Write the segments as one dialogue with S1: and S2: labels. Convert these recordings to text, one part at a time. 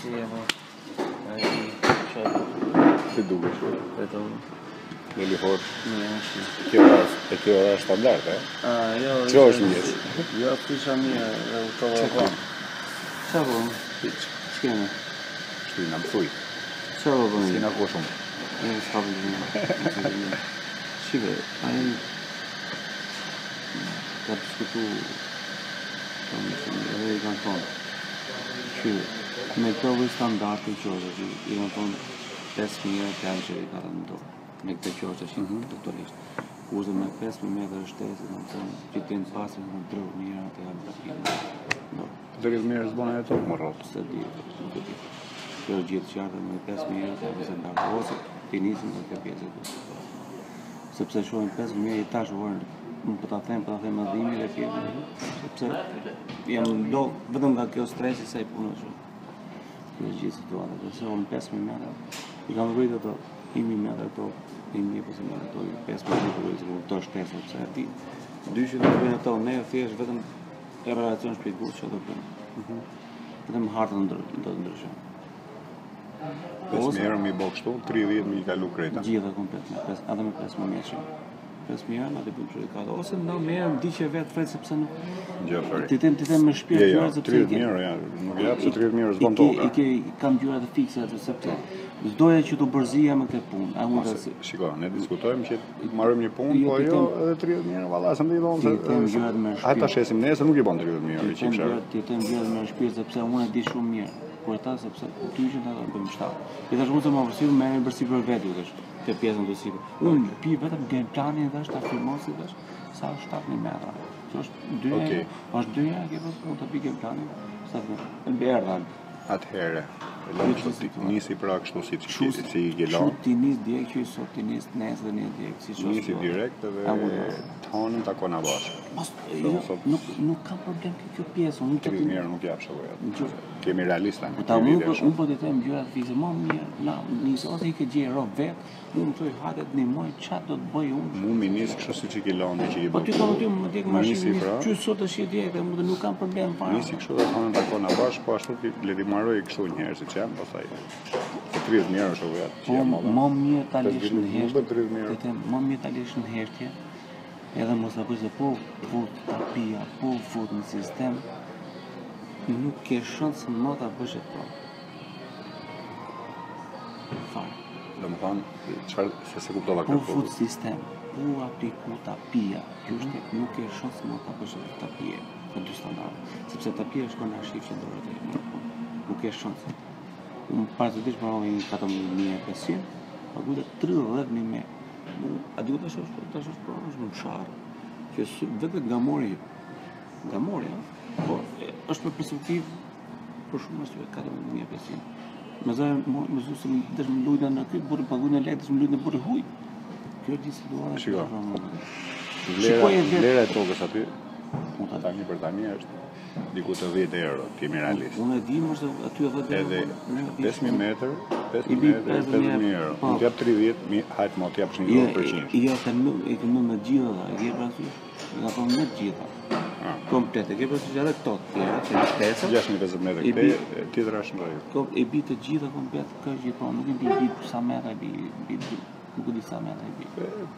S1: e po.
S2: Si duke që?
S1: Vetë
S2: Në lihor.
S1: Kjo
S2: Kjo është standard, e?
S1: Jo.
S2: Që është mirë?
S1: Jo, kisha mirë, dhe u provova. Qa po? Ç'kemi?
S2: Shtu na mësuj.
S1: Qa po bëni?
S2: Si na ko shumë.
S1: S'ka problem. Shive, ai ka diskutu edhe i kanë thonë që me këto standarde qoshe që i kanë thonë 5.000 janë që i ka të ndorë me këtë qoshe që totalisht kurse me 5.000 metrë shtesë i kanë thonë që të në pasën në drëvë mirë të janë të pjenë
S2: Drejt mirë s'bona e tokë më rrotë.
S1: Se di, nuk e di. Kjo është gjithë qartë me 5.000 të janë të ndarë ose të nisim në këtë pjesë të sepse shohin 5.000 i tash orën po ta them më dhimi dhe pjetë sepse jam do vetëm nga kjo stresi sa i punoj shumë. Kjo është gjithë situata, dhe se unë 5.000 metra i kam rritë ato 1.000 metra ato 1.000 përse metra ato 5.000 metra rritë se këto shtesë sepse ati dyshit në bëjnë ato ne thjesht vetëm e relacion shpjeguar që do bëjmë. Vetëm hartën do të ndryshojmë.
S2: 5.000 euro mi bo kështu, 30 mi kalu kreta.
S1: Gjitha komplet, edhe me 5.000 metra. 5.000 euro, atë bëjmë shurikata. Ose në merë, më di që vetë fred, sepse nuk... Ti them me shpirt gjyra, sepse...
S2: 30.000 euro, ja, nuk japë se 30.000 euro s'bon toka.
S1: Kam gjyra të fikse, sepse s'doja që të bërzija me këtë punë.
S2: Shiko, ne diskutojmë që marrëm një punë, po jo, edhe 30.000 euro, valla, se më di thonë se... Hajta shesim nesër, nuk i bon 30.000 euro i qikshërë.
S1: Ti them gjyra me shpirt, sepse unë e di shumë mirë. Por ata sepse tyqen ata bëjmë shtatë. I thash unë se më vërsiu me bërsi për vetë tash te pjesën të sipër. Unë pi vetëm game planin tash ta firmoj si tash sa 7.000 metra. Që është 2 herë, është 2 herë që po ta pi game planin. Sa të berdha.
S2: Atëherë, nisi pra kështu si i gelon.
S1: Ti nis direkt që sot ti nis nesër nis direkt si çfarë.
S2: Nisi direkt edhe tonin takon na bash.
S1: Nuk ka problem kjo pjesë, unë
S2: të mirë nuk jap shoqja. Kemi realista.
S1: Unë po të them gjërat fikse më mirë, na nis ose i ke gjë ro vet, unë thoj hajde të ndihmoj çfarë do të bëj unë.
S2: Mu mi nis kështu siç i gelon që i bën.
S1: Po ti kam ty më tek mashinë. Që sot është direkt, unë nuk kam problem fare.
S2: Nisi kështu dhe tonin takon na bash, po ashtu le ti marroj kështu një herë siç janë, pastaj 30.000 euro shoqja.
S1: Më mirë ta lish në
S2: heshtje.
S1: Të them, më mirë ta lish në heshtje. Edhe mos ta bëj se po fut tapia, po fut në sistem, nuk ke shans më ta bësh atë. Fare.
S2: Domethënë, çfarë se kuptova këtë.
S1: Po fut sistem, po apliku tapia, nuk ke shans më ta bësh atë tapie. Në dy standarde, sepse tapia shkon në arshif që ndorë të nuk ke shans. Unë parësisht marrë një 4.500, paguajta 30.000 metra. A duhet të shosh është në sharë, që vetë gamori, po është për perspektivë për shumë arsye 4.500. Me zë se më lujta në këtë burë paguajnë në lekë, më lujta në burë huj. Kjo është një situatë.
S2: Shiko. Vlera e tokës aty, tani për tani është diku të 10 euro, ti jemi realist.
S1: Unë e di më se aty
S2: edhe 5.000 metër, 50.000 euro. Unë t'jap 30.000, hajtë ma t'jap 1 euro për qinsh.
S1: Jo, e këmë me gjitha dhe, e ke prasysh, e ka thonë me gjitha. Komplet, e ke prasysh edhe këto tjera, që në shtesa.
S2: 650 metrë këte, tjetër është në rejtë.
S1: E bi të gjitha komplet, kështë gjitha, nuk e bi sa metra, nuk e di sa metra e bi.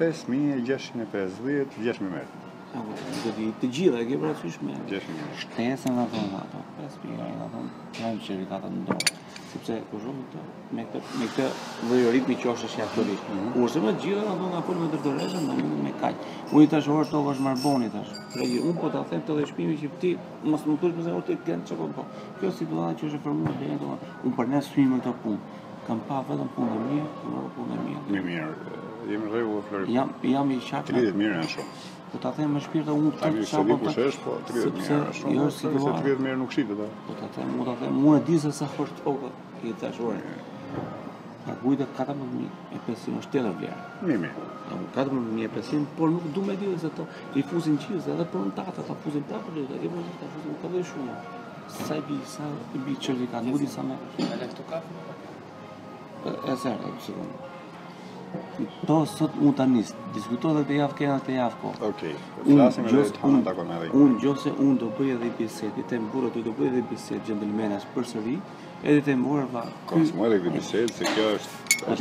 S2: 5.650, 6.000 metrë.
S1: Të gjitha, e ke prasysh me shtesën nga thonë ato, 5.000 nga thonë, janë që rikatat në dorë. Sepse, për shumë, me këtë vëjorit mi qoshe që aktualisht. Kurse me gjitha, nga thonë, nga folë me dërdoreshën, në mundë me kajtë. Unë i tash orë tokë është marboni, tash. Unë po të them të dhe shpimi që ti, mos më tush përse orë të i kënë që po. Kjo situatë që është e formuar dhe jetë, unë për ne s'fimi këto punë. Kam pa vetëm punë e mirë,
S2: Mirë, jemi rregu e Florida.
S1: Jam i qartë.
S2: 30.000 janë shumë.
S1: Po ta them me shpirtë unë
S2: këtë çfarë po kush po 30.000 është shumë. Jo, se 30.000 nuk shitet atë.
S1: Po ta them, unë e di se sa është toka i tash orë. Paguajta 14.500 është tjetër vlerë.
S2: Mirë.
S1: 14.500, por nuk du me di se to i fusin qizë edhe për në tata, ta fusin prapë dhe ta fusin ka dhe shumë. Sa i bi certifikat, nuk di sa me.
S3: E le këtu kafe?
S1: E zërë, sekundë. To sot unë ta nisë, diskuto dhe të javë kena të javë ko.
S2: Okej, flasim edhe të hanë takon edhe.
S1: Unë gjose unë do bëj edhe i biset, i tem burët do bëj edhe i biset gjendelmenas për sëri, Edhe të mburë vla.
S2: Konsumoj edhe këtë bisedë se kjo është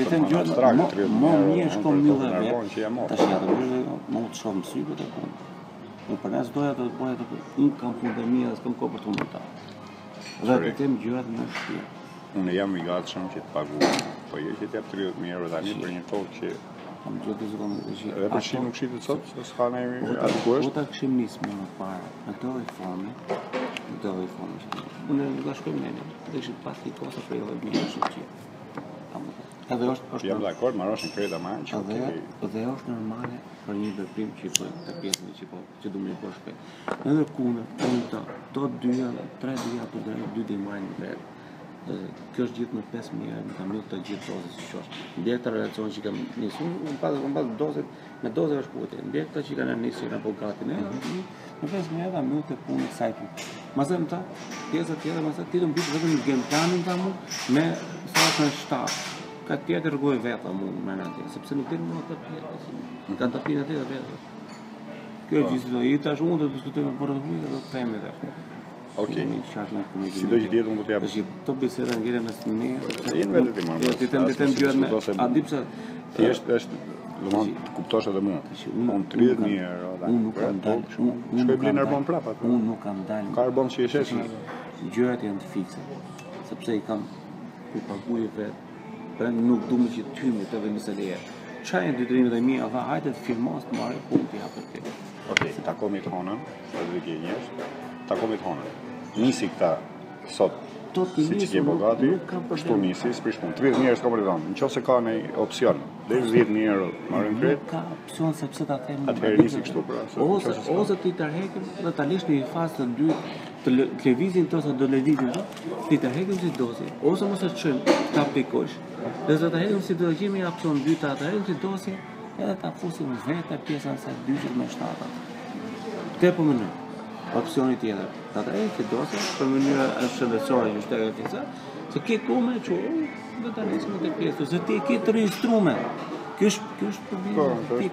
S1: më mirë shko mjëllë dhe vetë. Tash ja të mërë dhe më të shohë më syve të punë. Në për nesë doja të bëja të unë kam punë dhe mija dhe s'kam ko për të më ta. Dhe të tem gjërat më shpirë.
S2: Unë jam i gatshëm që të paguam, po je që t'jap 30.000 euro tani për një tokë që... Edhe për shi nuk shitë të sot, se s'ka ne adekuesht?
S1: Po ta këshim nisë më parë, në të dhe i forme, unë nuk ka shkojmë nene, dhe ishit pas t'i kosa për edhe një shumë që. Edhe është...
S2: Jam dakord, marroshin kreda ma që...
S1: Dhe është normale për një veprim që i pojnë të pjesën që du me i po shpet. Edhe kune, do 2-3 dhja të drejtë, 2 dhe marrë një vetë. Kjo është gjithë në 5.000 euro, kam një të gjithë dozës që qështë. Ndjekë të relacion që kam njësë, unë pas dozët, me dozët është putë. Ndjekë të që kanë njësë që kanë po gati, në 5.000 euro kam një të punë i sajtë. Masë më ta, pjesë tjetër, masë ti të më bitë vetëm një gemplanin ta mu, me sa në 7. Ka tjetër rëgoj veta mu me në tjetër, sepse nuk të në të pjetë, kanë të pjetë tjetër vetë. Kjo është gjithë do, i tash unë të diskutojme për të hujë dhe të teme dhe.
S2: Okej. Si do që tjetë unë të japë?
S1: Të bisera ngire në së një...
S2: Jenë vetë të marrë.
S1: Të tem gjërë me... A di pëse...
S2: Ti është, lëmon, të kuptosh edhe më. Unë 30.000 euro, da.
S1: Unë nuk kam dalë...
S2: Shkoj bli në arbon prapa.
S1: Unë nuk kam dalë...
S2: Ka arbon që i sheshi?
S1: Gjërat janë të fikse. Sepse i kam ku paguje vetë. Për nuk du me që të tymi të vëmi se leje. Qa janë dytërimet e mija, dha hajtë të firmos të marrë punë të japër të.
S2: Okej, takomi të honën, edhe ke njësh, takomi të honën. Nisi këta sot, si që ke bogati, shtu nisi, s'prish punë. 30.000 euro s'ka për të dhanë, në qo se ka në opcion, dhe 10.000 euro marrën kret.
S1: Ka opcion sepse ta them...
S2: Atëherë nisi kështu pra.
S1: Ose ti tërhekim dhe ta lesh në një fazë të dy, të levizin të ose do levizin të, ti tërhekim si dosi, ose mos e qënë ta pikosh, dhe se tërhekim si do gjemi opcion 2, ta tërhekim si dosi, edhe ta fusim vete pjesën se 2.7. Te po mënë. Opcioni tjetër. Ta të si dosi, për mënyrë shëndetësore që shtekë e fisa, se ke kume që dhe ta nesme të pjesë, se ti ke të registrume. Kjo është problem. Ti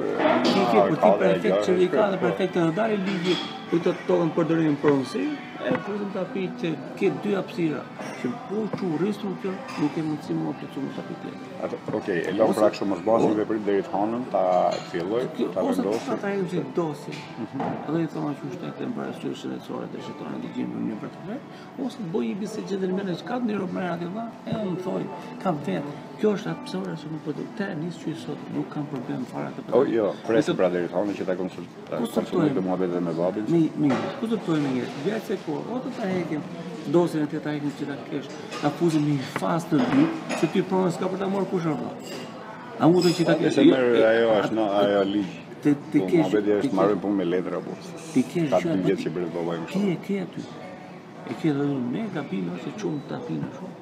S1: për efekt që i ka dhe për efekt të nëdari ligji, për të tokën përdërimin për nësi, e fusim të api që ke 2 apsira, që po që registru kjo, nuk e mundësi më të cumë të api tjetë.
S2: Okej, e lau pra kështu mos basin veprim deri të hanën, ta filloj, ta vendosi.
S1: Ose ta hejmë si dosi, edhe i thoma që shtetë në parasyrë shëndetësore të shëtojnë të gjimë në një për të vetë, ose të bëj i bise që dhe në mene që ka të një ropë mërë ati dha, edhe më thoi, ka vetë. Kjo është apsore që nuk përdu. Te nisë që i sot, nuk kam problem fara të përdu.
S2: Jo, presi pra deri të hanën që ta konsultoj të muhabet dhe me babin.
S1: Mirë, ku të pëtojnë në jetë? Vjetë se ko, o të ta hekim, dosin e të ta hekim që ta kesh, ta fuzim një fast të dy, që ty pronë s'ka për ta morë kush orla. A mu të që ta kesh...
S2: Se mërë ajo është, ajo ligjë. Po muhabet është marrën punë me letra, po. Ka të vjetë që bërët babaj më shumë.
S1: Ti e ke aty. E ke dhe me gabime ose qumë të apina shumë.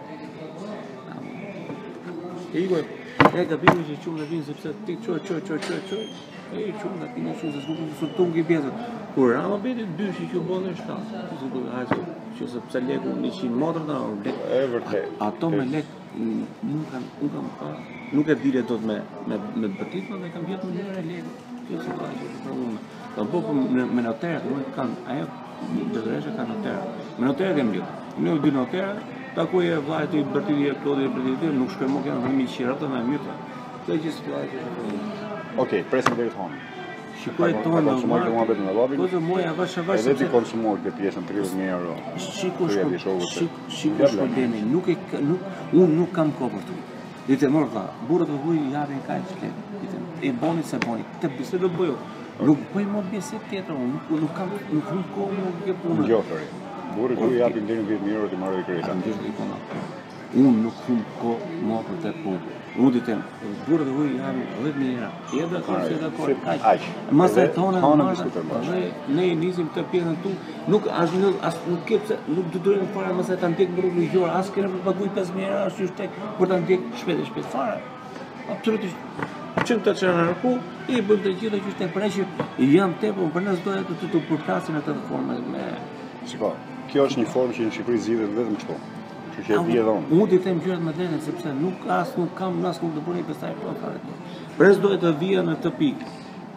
S1: E igoj, e gabime që qumë të apina, sepse ti qoj, e qumë të apina shumë, se s'ku së tunë ki pjesët. Kur rama beti 2 që që bëllë në 7, që sepse leku 100 motrë të në
S2: e vërtet.
S1: Ato me lek, nuk e dire do të me bëtit, dhe kam vjetë më njërë e leku. Kjo se ka që për unë. Kam po me noterët, ajo dëdreshe ka noterët. Me noterët e më vjetë. Në 2 noterët, takoj e vlajtë i bërtiti e klodi e bërtiti, nuk shkoj më kënë vëmi qirata me mjëta. Kjo që se vlajtë që për unë.
S2: Okej, presim deri të hanë.
S1: Shikoj tonë në marë, këzë moja vash.
S2: Edhe ti konsumor këtë pjesën 30.000 euro.
S1: Shiko shpërdemi, unë nuk kam ko për të. Dite mërë dha, burët të huj javin ka e qëtë. E boni se boni, të bise do të bëjo. Nuk bëj më bise tjetër, nuk kam ko më ke punë.
S2: Gjofëri, burët të huj javin dhe në 10.000 euro të marrë dhe krejta.
S1: Unë nuk kam ko më për të punë. Unë të temë, burë dhe hujë janë 10.000 euro. Je dhe kërë, si dhe kërë, kaqë. Masë e tonë, dhe ne nisim të pjesën tu, nuk kepse, nuk të dojnë fara, masë e të ndjekë më rrugë në gjorë, asë kërë për paguj 5.000 euro, asë që shtek, për të ndjekë shpet fara. Absolutisht, qënë të qërë në rëku, i bëjmë të gjitha që shtek, për e që jam tepo, për nësë doja të përtasin e të formë me...
S2: Shiko, kjo është një formë që në Shqipëri zhidhet vetëm kështu.
S1: Unë të them gjërat me drejtë, sepse nuk kam, nuk të bëni pastaj për fare. Pres dohet të vija në të pikë.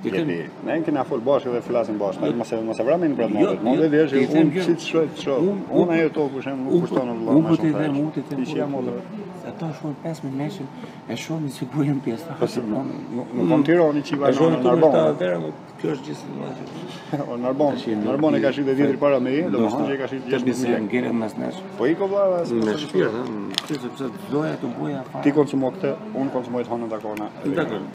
S2: Ne kena fol bashkë dhe flasim bashkë, mos e vramin për atë model. Modeli është unë si të shoh. Unë ajo to për shembull nuk kushton vëlla më shumë. Ti që jam model.
S1: Ata shohin 5000 meshë, e shohin sigurin pjesë.
S2: Nuk kam tironi që vajnë në Narbon.
S1: Kjo është gjithë
S2: Narbon e ka shitë ditëri para me i, domethënë që e ka shitë 6000
S1: lekë mes nesh.
S2: Po i valla
S1: Me shpirt, sepse doja të buja fare.
S2: Ti konsumo këtë, unë konsumoj të honën takona.
S1: Dakor.